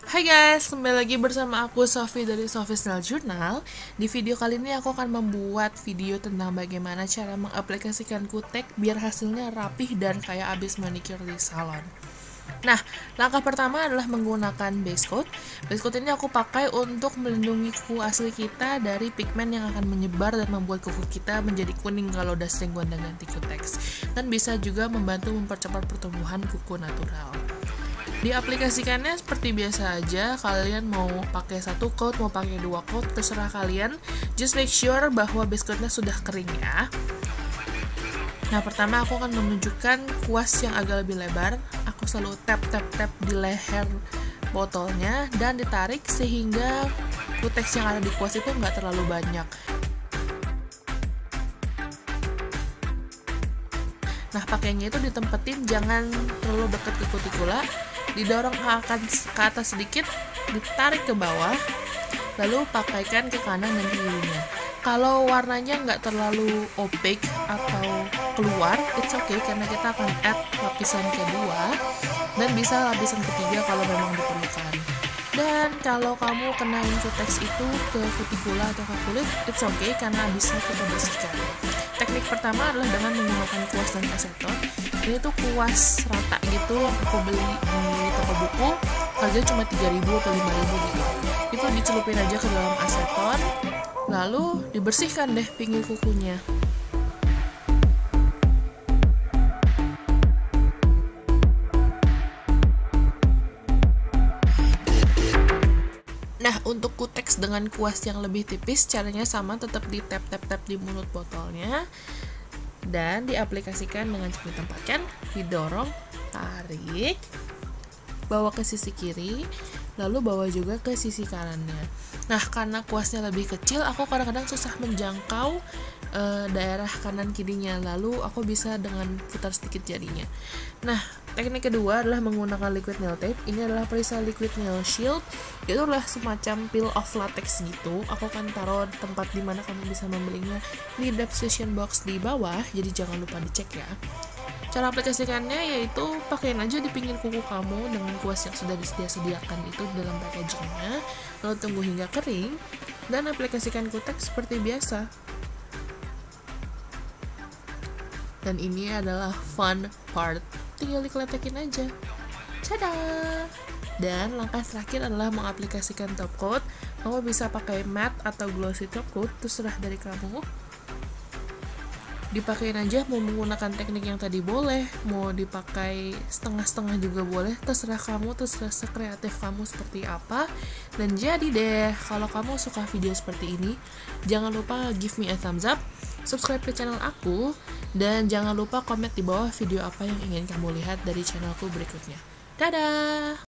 Hai guys, kembali lagi bersama aku Sofi dari Sofi's Nail Journal. Di video kali ini aku akan membuat video tentang bagaimana cara mengaplikasikan kutek biar hasilnya rapih dan kayak abis manicure di salon. Nah, langkah pertama adalah menggunakan base coat. Base coat ini aku pakai untuk melindungi kuku asli kita dari pigmen yang akan menyebar dan membuat kuku kita menjadi kuning kalau udah sering gonta-ganti kutex. Dan bisa juga membantu mempercepat pertumbuhan kuku natural. Diaplikasikannya seperti biasa aja, kalian mau pakai satu coat, mau pakai dua coat, terserah kalian. Just make sure bahwa base coatnya sudah kering ya. Nah, pertama aku akan menunjukkan kuas yang agak lebih lebar. Aku selalu tap di leher botolnya dan ditarik sehingga kutex yang ada di kuas itu nggak terlalu banyak. Nah, pakainya itu ditempetin, jangan terlalu dekat ke kutikula, didorong ke atas sedikit, ditarik ke bawah, lalu pakaikan ke kanan dan kirinya. Kalau warnanya nggak terlalu opaque atau keluar, it's okay karena kita akan add lapisan kedua dan bisa lapisan ketiga kalau memang diperlukan. Dan kalau kamu kenain kutex itu ke kutikula atau ke kulit, it's okay karena bisa kita bersihkan. Teknik pertama adalah dengan menggunakan kuas dan aseton. Ini tuh kuas rata gitu yang aku beli di toko buku, harganya cuma 3.000 atau 5.000 gitu. Itu dicelupin aja ke dalam aseton, lalu dibersihkan deh pinggir kukunya. Nah, untuk kutex dengan kuas yang lebih tipis, caranya sama, tetap di tap di mulut botolnya dan diaplikasikan dengan seperti ditempatkan, didorong, tarik, bawa ke sisi kiri, lalu bawa juga ke sisi kanannya. Nah, karena kuasnya lebih kecil, aku kadang-kadang susah menjangkau daerah kanan kirinya, lalu aku bisa dengan putar sedikit jarinya. Nah, teknik kedua adalah menggunakan liquid nail tape. Ini adalah perisai liquid nail shield. Itu adalah semacam peel off latex gitu. Aku akan taruh tempat dimana kamu bisa membelinya di description box di bawah, jadi jangan lupa dicek ya. Cara aplikasikannya yaitu pakaiin aja di pinggir kuku kamu dengan kuas yang sudah disediakan itu dalam packagingnya, lalu tunggu hingga kering dan aplikasikan kutex seperti biasa. Dan ini adalah fun part, tinggal dikeletekin aja. Tada! Dan langkah terakhir adalah mengaplikasikan top coat. Kamu bisa pakai matte atau glossy top coat, terserah dari kamu. Dipakein aja, mau menggunakan teknik yang tadi boleh, mau dipakai setengah-setengah juga boleh, terserah kamu, terserah sekreatif kamu seperti apa. Dan jadi deh, kalau kamu suka video seperti ini, jangan lupa give me a thumbs up, subscribe ke channel aku, dan jangan lupa komen di bawah video apa yang ingin kamu lihat dari channelku berikutnya. Dadah!